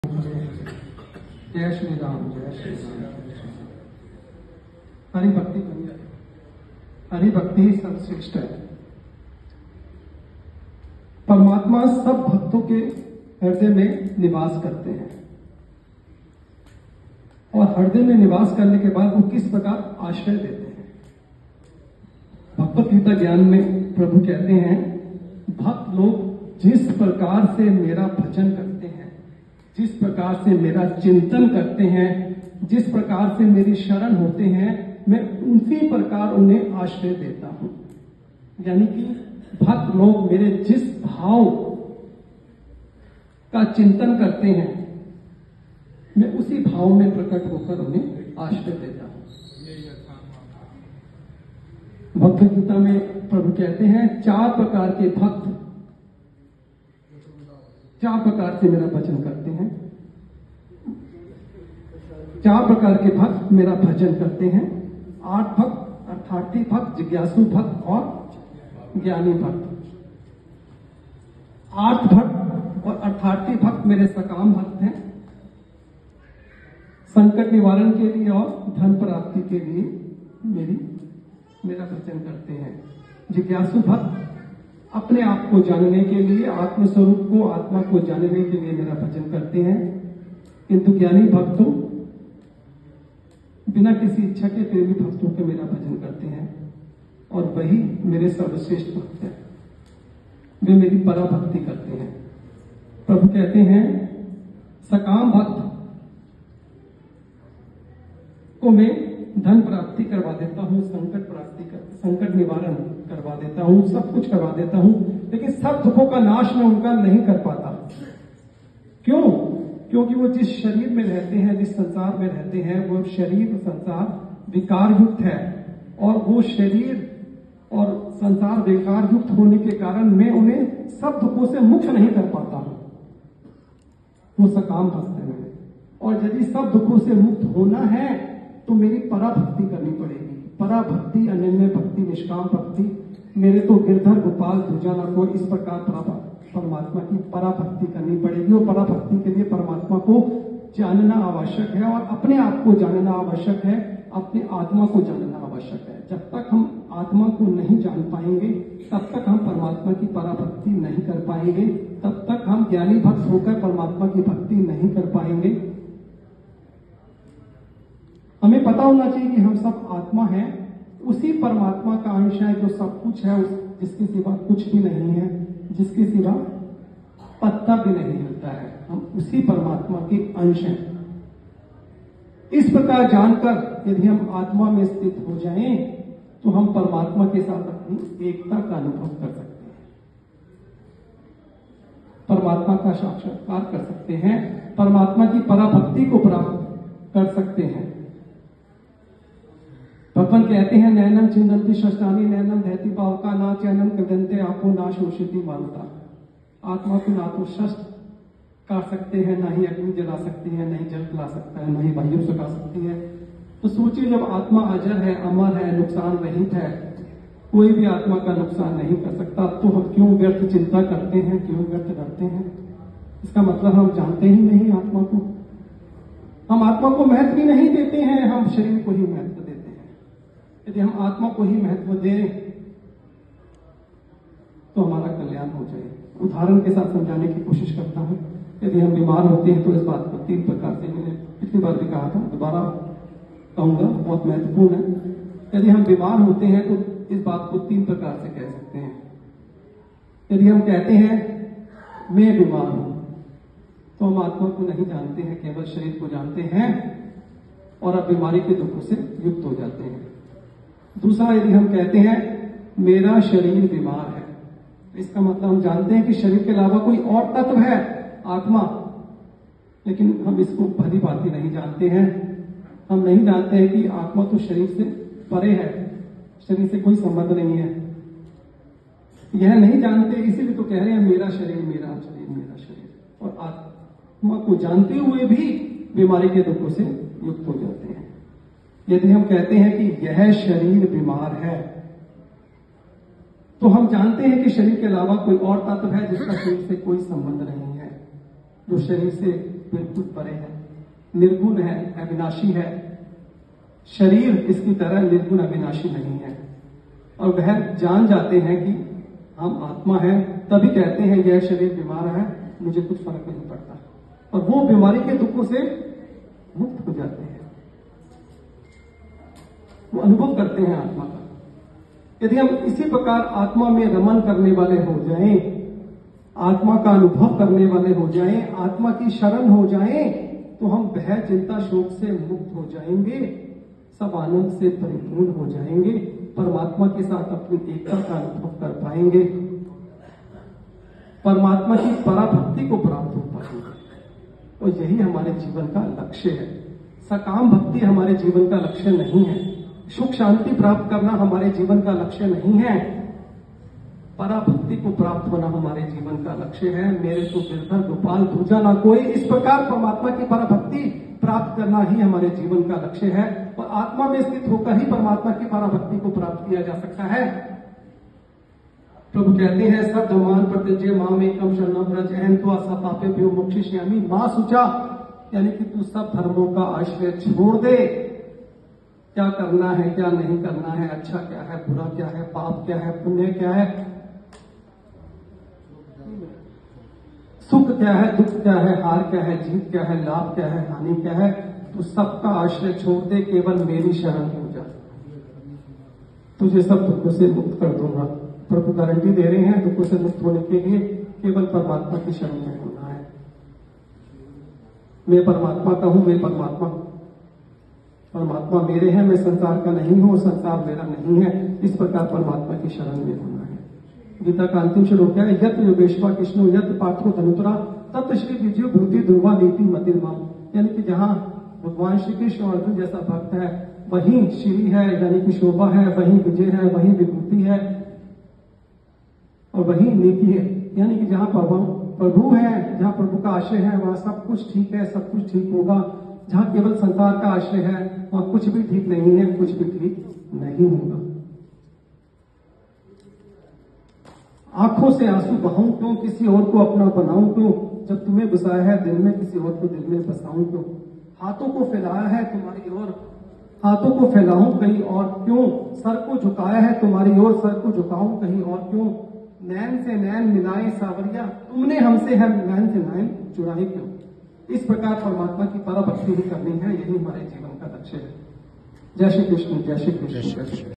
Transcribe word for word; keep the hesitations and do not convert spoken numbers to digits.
जय श्री राम, जय श्री राम। हरि भक्ति बन जाए। हरि भक्ति ही सर्वश्रेष्ठ है। परमात्मा सब भक्तों के हृदय में निवास करते हैं और हृदय में निवास करने के बाद वो किस प्रकार आश्रय देते हैं। भगवत गीता ज्ञान में प्रभु कहते हैं, भक्त लोग जिस प्रकार से मेरा भजन करते हैं, जिस प्रकार से मेरा चिंतन करते हैं, जिस प्रकार से मेरी शरण होते हैं, मैं उसी प्रकार उन्हें आश्रय देता हूं। यानी कि भक्त लोग मेरे जिस भाव का चिंतन करते हैं, मैं उसी भाव में प्रकट होकर उन्हें आश्रय देता हूं। भगवत गीता में प्रभु कहते हैं, चार प्रकार के भक्त चार प्रकार से मेरा भजन करते हैं। चार प्रकार के भक्त मेरा भजन करते हैं। आठ भक्त, अर्थार्थी भक्त, जिज्ञासु भक्त और ज्ञानी भक्त। आठ भक्त और अर्थार्थी भक्त मेरे सकाम भक्त हैं, संकट निवारण के लिए और धन प्राप्ति के लिए मेरी मेरा भजन करते हैं। जिज्ञासु भक्त अपने आप को जानने के लिए, आत्मस्वरूप को, आत्मा को जानने के लिए मेरा भजन करते हैं। किंतु ज्ञानी भक्तों बिना किसी इच्छा के प्रेमी भक्तों के मेरा भजन करते हैं और वही मेरे सर्वश्रेष्ठ भक्त हैं। वे मेरी पराभक्ति करते हैं। प्रभु कहते हैं, सकाम भक्त को मैं धन प्राप्ति करवा देता हूं, संकट प्राप्ति कर संकट निवारण करवा देता हूं, सब कुछ करवा देता हूं, लेकिन सब दुखों का नाश मैं उनका नहीं कर पाता। क्यों? क्योंकि वो जिस शरीर में रहते हैं, जिस संसार में रहते हैं, वो शरीर संसार विकार युक्त है और वो शरीर और संसार विकार युक्त होने के कारण मैं उन्हें सब दुखों से मुक्त नहीं कर पाता हूं। वो सकाम भक्त है मेरे, और यदि सब दुखों से मुक्त होना है तो मेरी पराभक्ति करनी पड़ेगी। पराभक्ति, अनन्य भक्ति, निष्काम भक्ति, मेरे तो गिरधर गोपाल दूजाना को इस प्रकार परमात्मा की पराभक्ति करनी पड़ेगी। और पराभक्ति के लिए परमात्मा को जानना आवश्यक है और अपने आप को जानना आवश्यक है, अपने आत्मा को जानना आवश्यक है। जब तक हम आत्मा को नहीं जान पाएंगे, तब तक हम परमात्मा की पराभक्ति नहीं कर पाएंगे, तब तक हम ज्ञानी भक्त होकर परमात्मा की भक्ति नहीं कर पाएंगे। हमें पता होना चाहिए कि हम सब आत्मा हैं, उसी परमात्मा का अंश है जो सब कुछ है, जिसके सिवा कुछ भी नहीं है, जिसके सिवा पत्ता भी नहीं हिलता है। हम उसी परमात्मा के अंश हैं। इस प्रकार जानकर यदि हम आत्मा में स्थित हो जाएं, तो हम परमात्मा के साथ अपनी एकता का अनुभव कर सकते हैं, परमात्मा का साक्षात्कार कर सकते हैं, परमात्मा की पराभक्ति को प्राप्त कर सकते हैं। भगवान कहते हैं, नैनम चिंदंती शस्त्रानी नैनम धैती भाव का ना चैनम कदंते आपको ना शोषिती मानता। आत्मा को ना तो शस्त्र काट सकते हैं, ना ही अग्नि जला सकती है, नहीं जल पिला सकता है, ना ही वायु सुखा सकती है। तो सोचिए, जब आत्मा अजर है, अमर है, नुकसान रहित है, कोई भी आत्मा का नुकसान नहीं कर सकता, तो हम क्यों व्यर्थ चिंता करते हैं, क्यों व्यर्थ डरते हैं? इसका मतलब हम जानते ही नहीं आत्मा को। हम आत्मा को महत्व ही नहीं देते हैं, हम शरीर को ही महत्व देते हैं। यदि हम आत्मा को ही महत्व दें तो हमारा कल्याण हो जाए। उदाहरण के साथ समझाने की कोशिश करता हूं। यदि हम बीमार होते हैं तो इस बात को तीन प्रकार से, मैंने पिछली बार भी कहा था, दोबारा कहूंगा, बहुत महत्वपूर्ण है। यदि हम बीमार होते हैं तो इस बात को तीन प्रकार से कह सकते हैं। यदि हम कहते हैं मैं बीमार हूं, तो हम आत्मा को नहीं जानते हैं, केवल शरीर को जानते हैं और अब बीमारी के दुखों से युक्त हो जाते हैं। दूसरा, यदि हम कहते हैं मेरा शरीर बीमार है, इसका मतलब हम जानते हैं कि शरीर के अलावा कोई और तत्व है, आत्मा, लेकिन हम इसको भली भांति नहीं जानते हैं। हम नहीं जानते हैं कि आत्मा तो शरीर से परे है, शरीर से कोई संबंध नहीं है। यह नहीं जानते, इसीलिए तो कह रहे हैं मेरा शरीर, मेरा शरीर, मेरा शरीर। और आत्मा को जानते हुए भी बीमारी के दुखों से युक्त हो जाते हैं। यदि हम कहते हैं कि यह शरीर बीमार है, तो हम जानते हैं कि शरीर के अलावा कोई और तत्व है जिसका शरीर से कोई संबंध नहीं है, जो शरीर से बिल्कुल परे है, निर्गुण है, अविनाशी है। शरीर इसकी तरह निर्गुण अविनाशी नहीं है। और वह जान जाते हैं कि हम आत्मा हैं, तभी कहते हैं यह शरीर बीमार है, मुझे कुछ फर्क नहीं पड़ता, और वो बीमारी के दुखों से मुक्त हो जाते हैं। वो अनुभव करते हैं आत्मा का। यदि हम इसी प्रकार आत्मा में रमन करने वाले हो जाएं, आत्मा का अनुभव करने वाले हो जाएं, आत्मा की शरण हो जाएं, तो हम भय चिंता शोक से मुक्त हो जाएंगे, सब आनंद से परिपूर्ण हो जाएंगे, परमात्मा के साथ अपनी एकता का अनुभव कर पाएंगे, परमात्मा की पराभक्ति को प्राप्त हो पाएंगे। और यही हमारे जीवन का लक्ष्य है। सकाम भक्ति हमारे जीवन का लक्ष्य नहीं है। सुख शांति प्राप्त करना हमारे जीवन का लक्ष्य नहीं है। पराभक्ति को प्राप्त होना हमारे जीवन का लक्ष्य है। मेरे तो गिरधर गोपाल दूजा ना कोई, इस प्रकार परमात्मा की पराभक्ति प्राप्त करना ही हमारे जीवन का लक्ष्य है। और आत्मा में स्थित होकर ही परमात्मा की पराभक्ति को प्राप्त किया जा सकता है। प्रभु कहते हैं, सब धर्मान प्रत्यज्य माम एकम शरणम व्रज अहं त्वा सपापेभ्यो मोक्षयिष्यामि मां शुचा, यानी कि तू सब धर्मों का आश्रय छोड़ दे। क्या करना है, क्या नहीं करना है, अच्छा क्या है, बुरा क्या है, पाप क्या है, पुण्य क्या है, सुख क्या है, दुख क्या है, हार क्या है, जीत क्या है, लाभ क्या है, हानि क्या है, तो सबका आश्रय छोड़ दे, केवल मेरी शरण हो जा, तुझे सब दुखों से मुक्त कर दूंगा। प्रभु गारंटी दे रहे हैं, दुखों से मुक्त होने के लिए केवल परमात्मा की शरण में होना है। मैं परमात्मा का हूं, मैं परमात्मा परमात्मा मेरे हैं, मैं संसार का नहीं हूं, संसार मेरा नहीं है, इस प्रकार परमात्मा की शरण में होना है। गीता का अंतिम श्लोक है, यत योगेश्वर कृष्णो यत पार्थो धनुतरा तत् श्री विजयो भूति दुर्वा नीति मतिर्माम, यानी कि जहां भगवान श्री कृष्ण और अर्जुन जैसा भक्त है, वहीं श्री है, यानी कि शोभा है, वहीं विजय है, वहीं विभूति है, और वहीं नीति है, यानी कि जहां प्रभु है, जहां प्रभु का आश्रय है, वहां सब कुछ ठीक है, सब कुछ ठीक होगा। जहां केवल संसार का आश्रय है, वहां कुछ भी ठीक नहीं है, कुछ भी ठीक नहीं होगा। आंखों से आंसू बहाऊं क्यों, किसी और को अपना बनाऊं क्यों, जब तुम्हें बसाया है दिल में, किसी और को दिल में बसाऊं क्यों। हाथों को फैलाया है तुम्हारी ओर, हाथों को फैलाऊं कहीं और क्यों, सर को झुकाया है तुम्हारी ओर, सर को झुकाऊं कहीं और क्यों। नैन से नैन मिलाए सावरिया, तुमने हमसे है नैन से नैन चुराए क्यों। इस प्रकार परमात्मा की पराभक्ति ही करनी है, यही हमारे जीवन का लक्ष्य है। जय श्री कृष्ण, जय श्री कृष्ण।